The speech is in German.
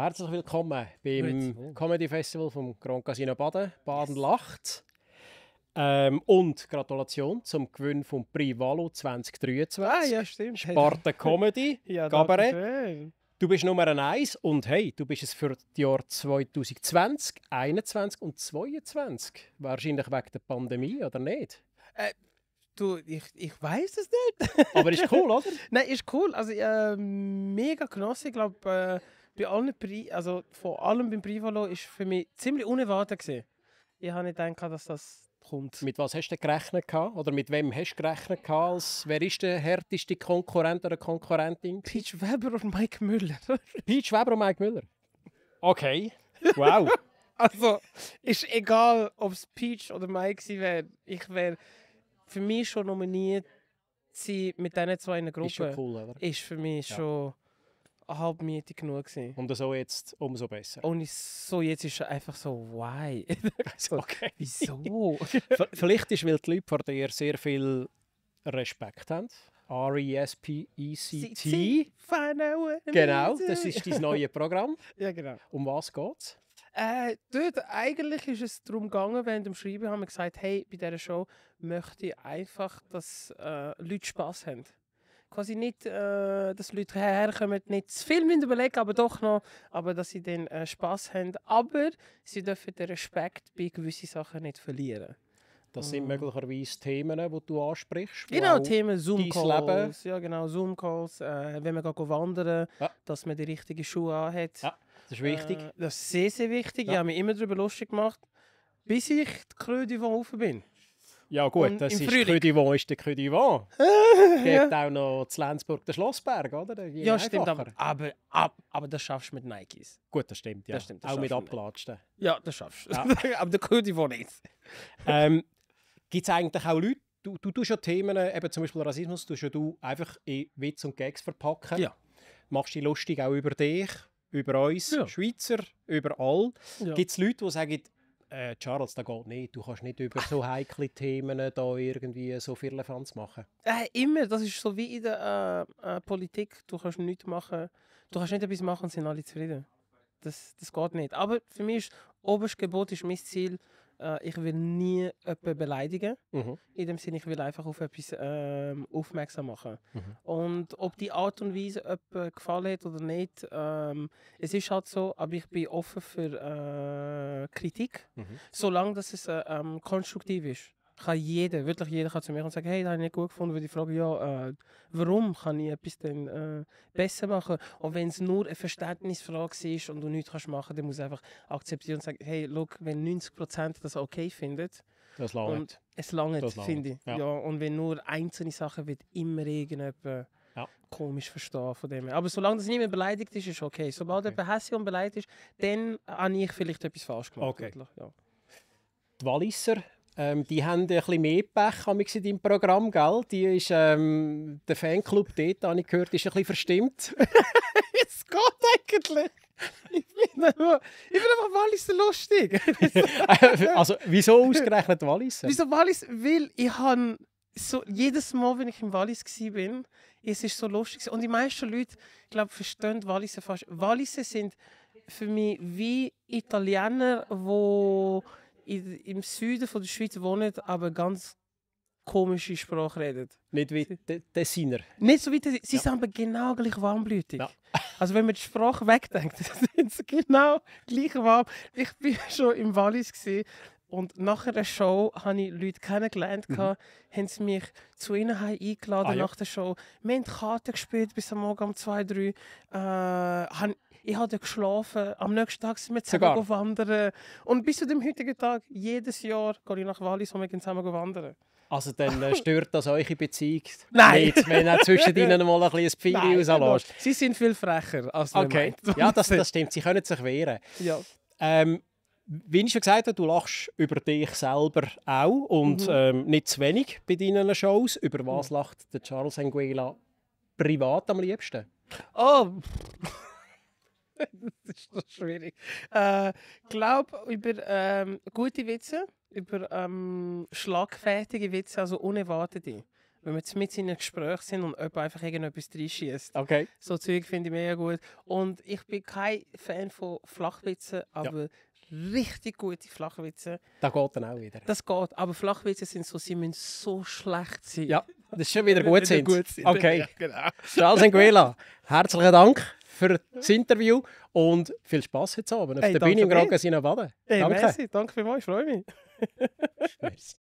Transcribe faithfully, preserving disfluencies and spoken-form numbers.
Herzlich willkommen beim Gut. Comedy Festival vom Grand Casino Baden. Baden lacht. Ähm, und Gratulation zum Gewinn vom Prix Valo zwanzig dreiundzwanzig. Ah, ja, stimmt. Sparte Comedy, Ja, Cabaret. dankeschön. Du bist Nummer eins und hey, du bist es für die Jahre zwanzig zwanzig, einundzwanzig und zweiundzwanzig. Wahrscheinlich wegen der Pandemie, oder nicht? Du, ich, ich weiß es nicht. Aber ist cool, oder? Nein, ist cool. Also, äh, mega genossen. Ich glaube, äh, bei allen Pri also vor allem beim Privalo ist für mich ziemlich unerwartet gewesen. Ich habe nicht gedacht, dass das kommt. Mit was hast du gerechnet gehabt? Oder mit wem hast du gerechnet gehabt? Als, wer ist der härteste Konkurrent oder Konkurrentin? Peach Weber und Mike Müller. Peach Weber und Mike Müller. Okay. Wow. Also, ist egal, ob es Peach oder Mike gewesen wäre. Ich wäre für mich schon nominiert sie mit diesen zwei in der Gruppe. Ist schon cool, oder? Ist für mich Ja. schon eine halbe Miete genug gewesen. Und so jetzt umso besser. Und ich so, jetzt ist es einfach so, why? so, Okay. wieso? V- Vielleicht ist, weil die Leute vor dir sehr viel Respekt haben. R E S P E C T. Genau, das ist dein neues Programm. Ja, genau. Um was geht's? Äh, dort eigentlich ist es darum gegangen, während dem Schreiben haben wir gesagt, hey, bei dieser Show möchte ich einfach, dass äh, Leute Spass haben. Quasi nicht, äh, dass Leute herkommen, nicht zu viel müssen überlegen, aber doch noch, aber dass sie dann äh, Spass haben. Aber sie dürfen den Respekt bei gewissen Sachen nicht verlieren. Das sind möglicherweise Themen, die du ansprichst. wo Genau, auch Themen dein Zoom-Calls. Ja, genau, Zoom-Calls. Äh, wenn man geht wandern, Ja. dass man die richtigen Schuhe anhat. Ja, das ist wichtig. Äh, das ist sehr, sehr wichtig. Ja. Ich habe mich immer darüber lustig gemacht, bis ich die Creux du Vent rauf bin. Ja gut, und das im ist Frühling. Creux du Vent ist der Creux du Vent. Es gibt auch noch zu Lenzburg den Schlossberg, oder? Der geht Ja, stimmt, einfacher. aber, aber, ab, aber das schaffst du mit Nikes. Gut, das stimmt, ja. Das stimmt, das auch mit schaffst du nicht. abgelatschten. Ja, das schaffst du. Ja. aber der Creux du Vent nicht. Ähm, Gibt es eigentlich auch Leute, du, du tust ja Themen, eben zum Beispiel Rassismus, tust ja du einfach in Witz und Gags verpacken. Ja. Machst dich lustig auch über dich, über uns, Ja. Schweizer, über all. Ja. Gibt es Leute, die sagen, äh, Charles, das geht nicht, du kannst nicht über so heikle Themen da irgendwie so Firlefanz machen. Äh, immer, das ist so wie in der äh, äh, Politik. Du kannst nichts machen, du kannst nicht etwas machen und sind alle zufrieden. Das, das geht nicht. Aber für mich ist oberstes Gebot ist mein Ziel, äh, ich will nie jemanden beleidigen. Mhm. In dem Sinne, ich will einfach auf etwas ähm, aufmerksam machen. Mhm. Und ob die Art und Weise jemandem gefallen hat oder nicht, ähm, es ist halt so, aber ich bin offen für äh, Kritik, Mhm. solange dass es äh, ähm, konstruktiv ist. Kann jeder, wirklich jeder kann zu mir und sagen, hey, das habe ich nicht gut gefunden, würde ich fragen, ja, äh, warum kann ich etwas denn äh, besser machen? Und wenn es nur eine Verständnisfrage ist und du nichts kannst machen, dann muss ich einfach akzeptieren und sagen, hey, look, wenn neunzig Prozent das okay findet, Das langt. und es langt, Das langt, finde ich. ja. Ja. Und wenn nur einzelne Sachen wird immer irgendjemand Ja. komisch verstehen von dem her. Aber solange das niemand beleidigt ist, ist okay. Sobald Okay. jemand hässlich und beleidigt ist, dann habe ich vielleicht etwas falsch gemacht. Okay. wirklich, Ja. Die Walliser, ähm, die haben ein bisschen mehr Pech amigs in deinem Programm, gell? Die ist, ähm, der Fanclub dort, habe ich gehört, ist ein bisschen verstimmt. Es geht eigentlich. Ich bin einfach, ich bin einfach Walliser lustig. Also, wieso ausgerechnet Walliser? Wieso Wallis? Weil ich habe so, jedes Mal, wenn ich im Wallis war, es ist so lustig. gewesen. Und die meisten Leute, ich glaube, verstehen Walliser fast. Walliser sind für mich wie Italiener, die in, im Süden von der Schweiz wohnen, aber ganz komische Sprache reden. Nicht wie De Tessiner. Nicht so wie die, sie Ja. sind aber genau gleich warmblütig. Ja. Also wenn man die Sprache wegdenkt, sind sie genau gleich warm. Ich war schon im Wallis gewesen, und nach einer Show habe ich Leute kennengelernt, mhm. haben sie mich zu ihnen heim eingeladen Ah, ja. nach der Show. Wir haben Karten gespielt bis am Morgen um zwei, drei. Äh, han, ich habe dort geschlafen. Am nächsten Tag sind wir zusammen Sogar? wandern. Und bis zu dem heutigen Tag, jedes Jahr gehe ich nach Wallis und wir gehen zusammen wandern. Also dann äh, stört das eure Beziehung Nein. nicht, wenn auch zwischen ihnen mal ein bisschen ein Pfeil Nein, rauslässt? sie sind viel frecher, als man Okay, meint. ja, das, das stimmt. Sie können sich wehren. Ja. Ähm, wie ich schon gesagt habe, du lachst über dich selber auch und Mhm. ähm, nicht zu wenig bei deinen Shows. Über was lacht der Charles Anguilla privat am liebsten? Oh! Das ist so schwierig. Ich äh, glaube, über ähm, gute Witze, über ähm, schlagfertige Witze, also unerwartete. wenn wir mit in einem Gespräch sind und jemand einfach irgendetwas reinschießt. Okay. So Zeug finde ich mega gut. Und ich bin kein Fan von Flachwitzen, aber ja. richtig gute Flachwitze. Das geht dann auch wieder. Das geht, aber Flachwitze sind so, sie müssen so schlecht sein. Ja, das ist schon wieder gut sind. gut sind. Okay. Ja, genau. Charles Nguela, herzlichen Dank für das Interview und viel Spass heute Abend auf Hey, der Bühne im Grand Casino Baden. Hey, danke. Merci, danke vielmals, ich freue mich.